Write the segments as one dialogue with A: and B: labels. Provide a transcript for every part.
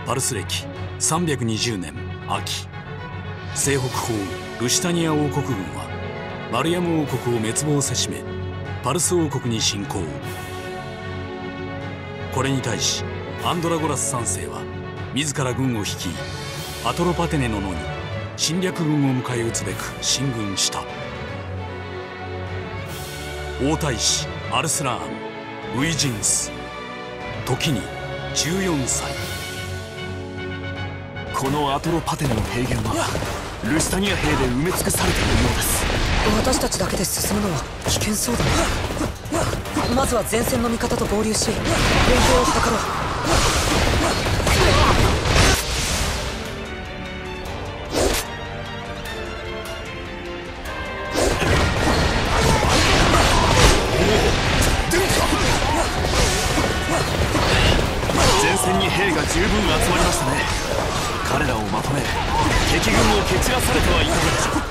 A: パルス歴320年秋、西北方ルシタニア王国軍はマルヤム王国を滅亡せしめパルス王国に侵攻。これに対しアンドラゴラス3世は自ら軍を率いアトロパテネの野に侵略軍を迎え撃つべく進軍した。王太子アルスラーン・ウィジンス、時に14歳。
B: このアトロパテネの平原はルシタニア兵で埋め尽くされているようです。
C: 私たちだけで進むのは危険そうだな。まずは前線の味方と合流し連携を図ろう。
B: 前線に兵が十分集まりましたね。彼らをまとめ敵軍を蹴散らされてはいかがでしょう。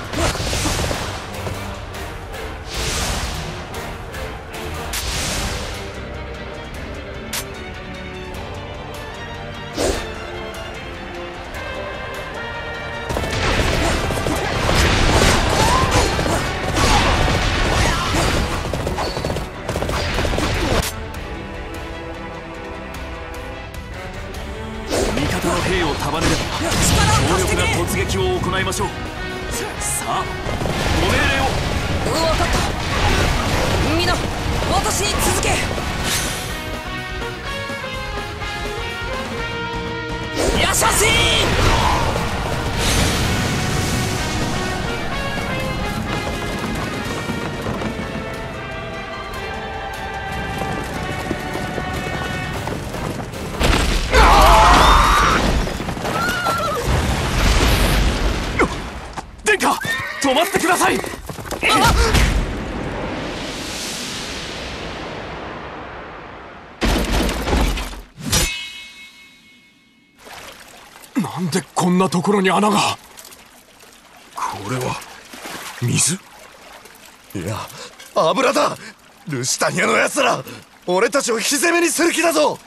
B: 兵を束ねれば強力な突撃を行いましょう。さあご命令を。
C: 分かった。皆私に続け。ヤシャシー
B: 止まってください。
D: なんでこんなところに穴が。これは水？
E: いや油だ。ルシタニアの奴ら俺たちを引き攻めにする気だぞ。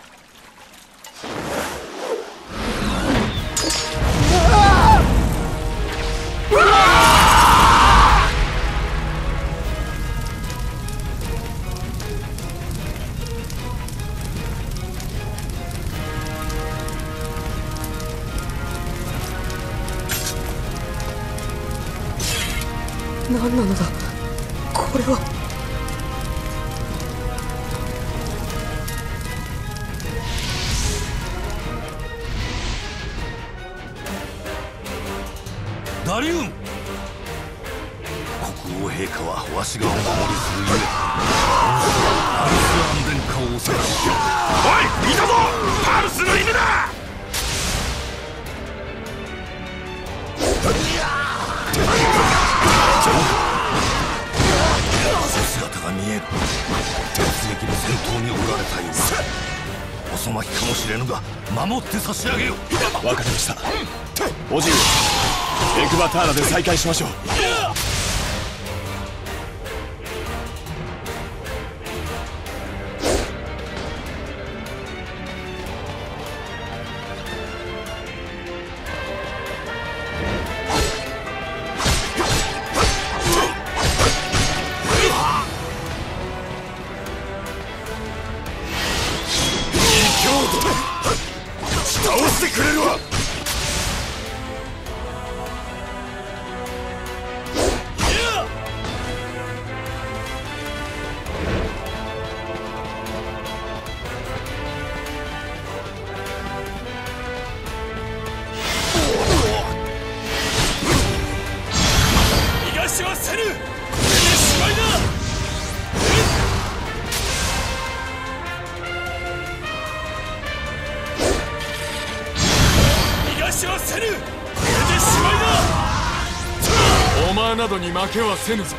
C: 何なのだこれは。
F: ダリウム、国王陛下はわしがお守りするゆえパルス安全化をお探ししよう。おいいたぞ、パルスの犬だ。姿が見える。突撃の先頭におられたようだ。遅まきかもしれぬが守って差し上げよう。
B: わかりました。おじい、エクバターナで再開しましょう。
E: 倒してくれるわ。
F: 逃がしはせぬ。これでしまいだ。逃がしはせぬ。これでしまいだ。
D: お前などに負けはせぬぞ。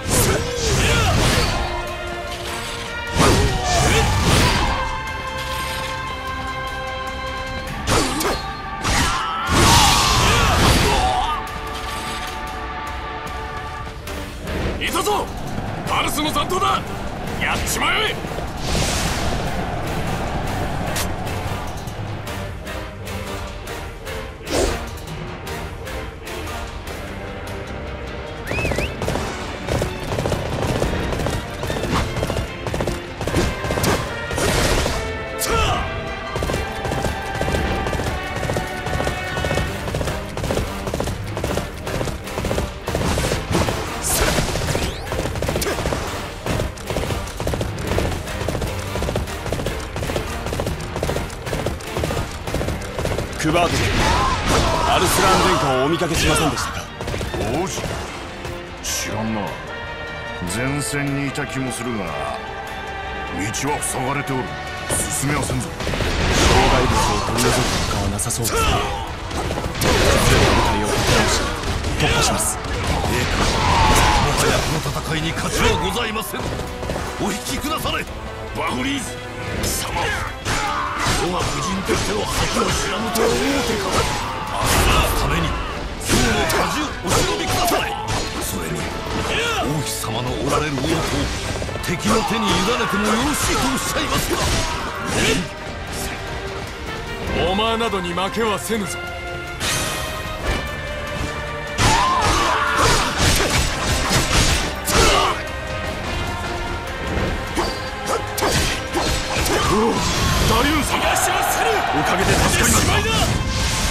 D: いたぞ、パルスの残党だ。やっちまえ。
B: クバードでアルスラーン殿下をお見かけしませんでしたか？
F: 王子、知らんな。前線にいた気もするが、道は塞がれておる。進めはせんぞ。
B: 障害物を取り除く他はなさそうですね。部隊を立て直し突破します。
F: もはやこの戦いに勝ちはございません。お引きくだされ。バフリーズ貴様、我が夫人としての恥を知らぬとは思うてか。アスラーために今日の恥をお忍びください。それに王妃様のおられる王都を敵の手に委ねてもよろしいとおっしゃいますか？
D: お前などに負けはせぬぞ。
F: ダリュン様、おかげで助かりました。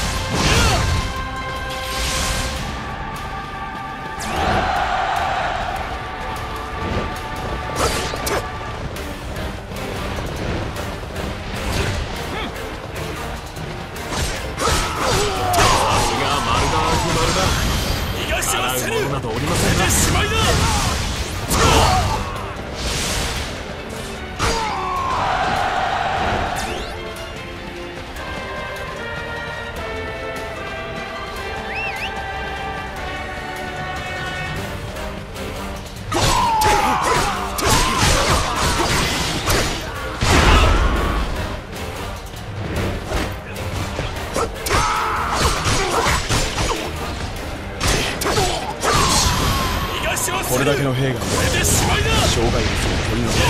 B: これだけの兵がいれば障害物を取り除く。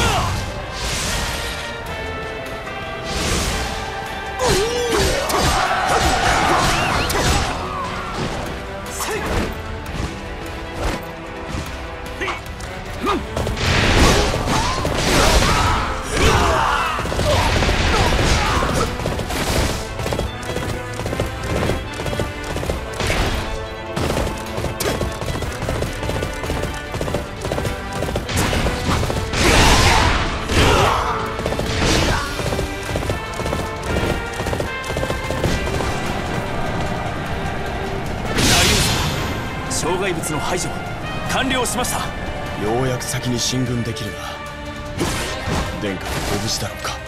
B: 障害物の排除完了しました。ようやく先に進軍できるが、殿下はご無事だろうか。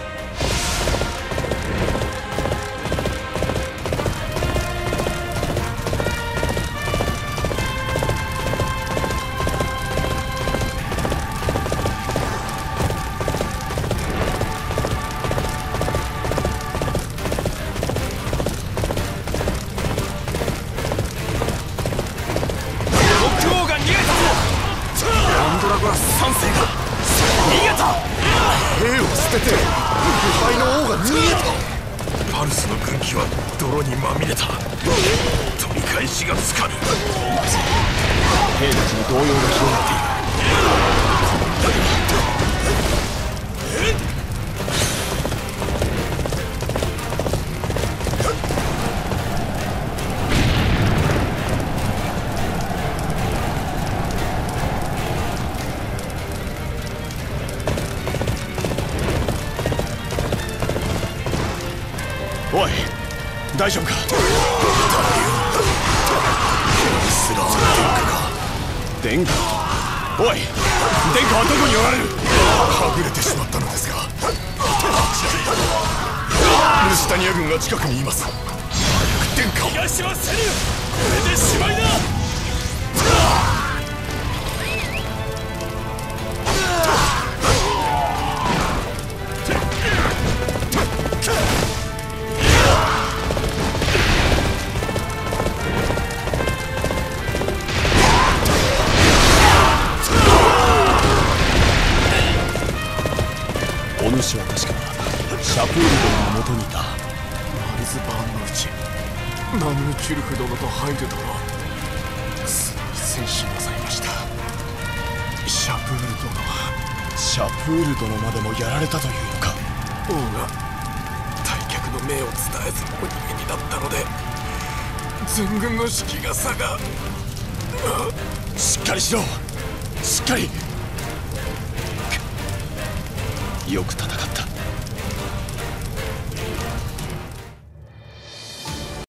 F: パルスの軍旗は泥にまみれた。取り返しがつかぬ。
B: 兵たちに動揺が広がっている。おい、大丈夫か？
F: スラー殿下か。
B: 殿下？おい、殿下はどこにおられる？
F: はぐれてしまったのですが、ルシタニア軍が近くにいます。早く殿下を。逃がしはせぬ。これでしまいだ。
B: お主は確かシャプール殿のもとにいた。
D: マリズバーンのうちナムキュルフ殿とハイド殿すでに戦死なさいました。シャプール殿は
B: シャプール殿までもやられたというのか。
D: 王が退却の命を伝えずお逃げになったので全軍の士気が下が。
B: しっかりしろ、しっかり。よく戦った。